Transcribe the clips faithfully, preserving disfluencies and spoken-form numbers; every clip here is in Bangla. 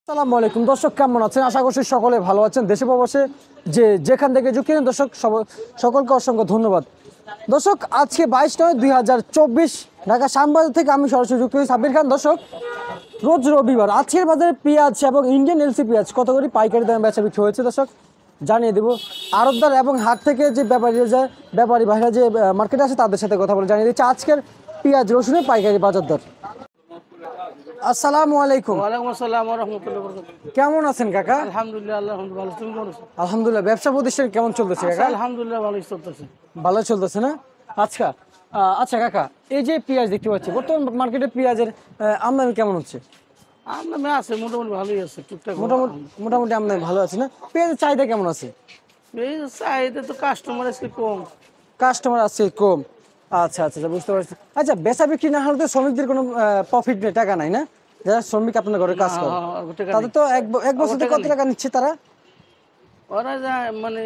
আসসালামু আলাইকুম দর্শক, কেমন আছেন? আশা করছি সকলে ভালো আছেন। দেশে প্রবাসে যে যেখান থেকে যুক্ত হন দর্শক সকলকে অসংখ্য ধন্যবাদ। দর্শক, আজকে বাইশ নয় দুই হাজার চব্বিশ ঢাকা শ্যামবাজার থেকে আমি সরাসরি যুক্ত হই সাব্বির খান। দর্শক, রোজ রবিবার আজকের বাজারে পেঁয়াজ এবং ইন্ডিয়ান এলসি পেঁয়াজ কত করে পাইকারি দামে বেচা বিক্রি হয়েছে দর্শক জানিয়ে দেবো। আড়তদার এবং হাট থেকে যে ব্যাপারীরা যায় ব্যাপারী ভাইরা যে মার্কেটে আসে তাদের সাথে কথা বলে জানিয়ে দিচ্ছে আজকের পেঁয়াজ রসুনের পাইকারি বাজার দর। আসসালামু আলাইকুম। ওয়ালাইকুম আসসালাম ওয়া রাহমাতুল্লাহি ওয়া বারাকাতুহু। কেমন আছেন কাকা? আলহামদুলিল্লাহ, আল্লাহ ভালো। তুমি কেমন আছো? আলহামদুলিল্লাহ। ব্যবসা প্রতিষ্ঠান কেমন চলতেছে কাকা? আলহামদুলিল্লাহ ভালোই চলতেছে। ভালো চলতেছে না? আচ্ছা আহ, আচ্ছা কাকা, এই যে পেঁয়াজ দেখতে পাচ্ছি বর্তমান মার্কেটে পেঁয়াজের আহ, আমদানি কেমন হচ্ছে? আমদানি আছে, মোটামুটি ভালোই আছে, টুকটাক মোটামুটি মোটামুটি আমদানি ভালো আছে না? পেঁয়াজের চাহিদা কেমন আছে? এই চাহিদা তো কাস্টমার আছে কম। কাস্টমার আছে কম। আচ্ছা আচ্ছা আচ্ছা, বুঝতে পারছি। আচ্ছা, বেচা বিক্রি না হলে তো শ্রমিকদের কোনো প্রফিট নেই, টাকা নাই না? যারা শ্রমিক আপনার ঘরে কাজ করে তাদের তো এক ব- এক বছরে কত টাকা নিচ্ছে তারা? ওরা যা মানে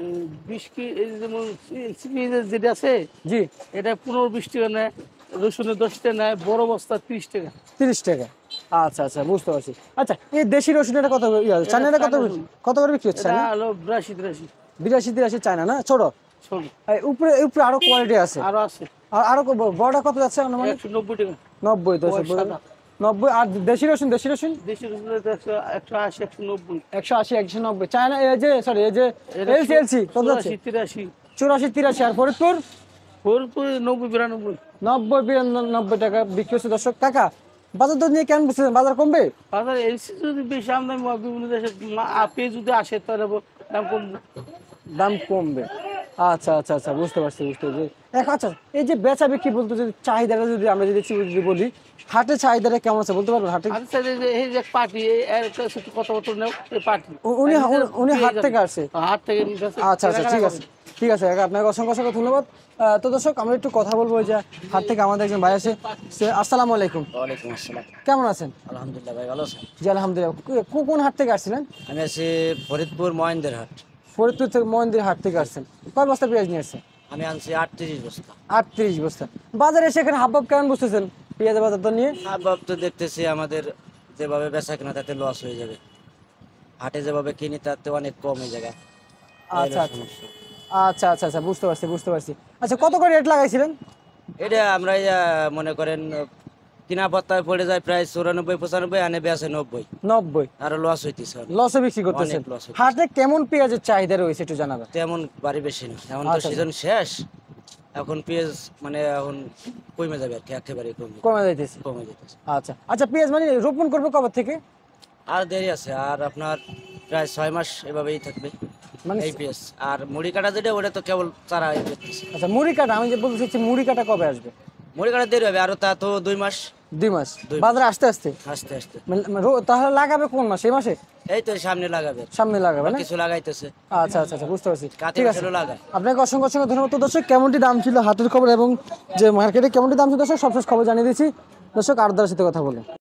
বিশ কি এই যেমন পেঁয়াজের যেটা আছে জি, এটা পনেরো বিশ টাকা নেয়, রসুনের দশ টাকা নেয়, বড় বস্তা ত্রিশ টাকা। তিরিশ টাকা। আচ্ছা আচ্ছা, বুঝতে পারছি। আচ্ছা, এই দেশি রসুন এটা কত চায়নাটা কত কত করে বিক্রি হচ্ছে? এটা হলো বিরাশি তিরাশি। বিরাশি তিরাশি চায়না না, ছোট। শোন, এই উপরে উপরে আরো কোয়ালিটি আছে। আরো আছে আর আরো ক- বড়টা কত যাচ্ছে মানে? একশো নব্বই টাকা। নব্বই দশ ওই সাদা। নব্বই। আর দেশি রসুন দেশি রসুন দেশি রসুনের একশো একশো আশি একশো নব্বই। একশো আশি একশো নব্বই। চায়না এই যে সরি এই যে এলসি এলসি কত যাচ্ছে? চুরাশি তিরাশি। চুরাশি তিরাশি। আর ফরিদপুর ফরিদপুর নব্বই বিরানব্বই। নব্বই বিরানব্বই টাকা বিক্রি হচ্ছে। দর্শক কাকা, বাজার দর নিয়ে কেমন বুঝছেন? বাজার কমবে? বাজার এলসি যদি বেশি আমদানি হয় বিভিন্ন দেশে আপে যদি আসে তাহলে দাম কমবে। দাম কমবে। আচ্ছা আচ্ছা আচ্ছা, বুঝতে পারছি বুঝতে পারছি। এখন আচ্ছা, এই যে বেচা বিক্রি বলতে যদি চাহিদাটা যদি আমরা যদি যদি বলি, হাটের চাহিদাটা কেমন আছে বলতে পারবেন? হাটে আচ্ছা, এই যে পার্টি এর কাছে কত কত নেও এই পার্টি উ- উনি উনি হাট থেকে আসছে? হাট থেকে নিয়ে আসে। আচ্ছা আচ্ছা, ঠিক আছে ঠিক আছে কাকা, আপনাকে অসংখ্য অসংখ্য ধন্যবাদ। আহ, তো দর্শক, আমরা একটু কথা বলবো যে হাট থেকে আমাদের একজন ভাই আছে। সে আসসালামু আলাইকুম। ওয়ালাইকুম আসসালাম। কেমন আছেন? আলহামদুলিল্লাহ ভাই, ভালো আছেন? জি আলহামদুলিল্লাহ। কো- কোন হাট থেকে আসছিলেন? আমি আছি ফরিদপুর মহেন্দ্র হাট। ফরিদপুর থেকে মন্দির হাট থেকে আসছেন। কয় বস্তা পেঁয়াজ নিয়ে আসছেন? আমি আনছি আটত্রিশ বস্তা। আটত্রিশ বস্তা। বাজারে এসে এখানে হাবভাব কেমন বুঝতেছেন পেঁয়াজের বাজার দর নিয়ে? আবাব তো দেখতেছি আমাদের যেভাবে বেচা কিনা তাতে লস হয়ে যাবে, হাটে যেভাবে কিনি তাতে অনেক কম হয়ে যাবে। আচ্ছা আচ্ছা আচ্ছা আচ্ছা আচ্ছা, বুঝতে পারছি বুঝতে পারছি। আচ্ছা, কত করে রেট লাগাইছিলেন? এটা আমরা এই, আহ, মনে করেন কিনা পাত্তায় পড়ে যায় প্রায় চুরানব্বই পঁচানব্বই, আনে বেছে নব্বই, নব্বই। আরো লস হইতেছে। লসে বিক্রি করতেছেন? অনেক loss হচ্ছে। হাটে কেমন পেঁয়াজের চাহিদা রয়েছে একটু জানাবেন? তেমন বাড়ি বেশি না, এখন তো আচ্ছা। সিজন শেষ, এখন পেঁয়াজ মানে এখন কমে যাবে আর কি, একেবারে কমে কমে যাইতেছে। কমে যেতেছে। আচ্ছা আচ্ছা, পেঁয়াজ মানে রোপণ করবে কবে থেকে? আর দেরি আছে, আর আপনার প্রায় ছয় মাস এভাবেই থাকবে মানে এই পেঁয়াজ। আর মুড়ি কাটা যেটা ওটা তো কেবল চারা দেখতেছি। আচ্ছা, মুড়ি কাটা আমি যে বলতে চাইছি, মুড়ি কাটা কবে আসবে? মুড়ি কাটা দেরি হবে, আরো তা তো দুই মাস। দুই মাস দুই মাস। বাজারে আসতে আসতে আস্তে আস্তে মানে- মানে রো- তাহলে লাগাবে কোন মাসে? এই মাসে এই তো সামনে লাগাবে, সামনে লাগাবে না? কিছু লাগাইতেছে, আচ্ছা আচ্ছা আচ্ছা, বুঝতে পারছি। কাতে ঠিক আছে, মাসেরও লাগায়। আপনাকে অসংখ্য অসংখ্য ধন্যবাদ। তো দর্শক, কেমনটি দাম ছিল হাটের খবর এবং যে মার্কেটে কেমনটি দাম ছিল দর্শক সবশেষ খবর জানিয়ে দিয়েছি। দর্শক, আর দ্বারা সাথে কথা বলে